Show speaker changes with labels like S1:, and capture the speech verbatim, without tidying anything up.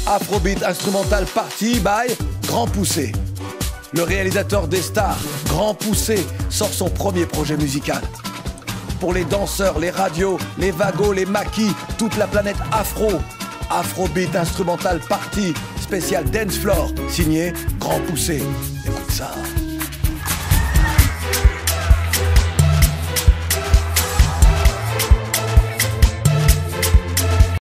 S1: Afrobeat Instrumental Party by Grand Poussé. Le réalisateur des stars, Grand Poussé, sort son premier projet musical. Pour les danseurs, les radios, les vagos, les maquis, toute la planète afro. Afrobeat Instrumental Party, spécial Dance Floor, signé Grand Poussé. Écoute ça.